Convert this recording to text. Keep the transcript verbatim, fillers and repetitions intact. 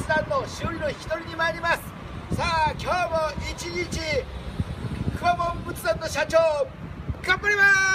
仏壇の修理の引き取りに参ります。さあ今日も一日くまモン仏壇の社長頑張ります。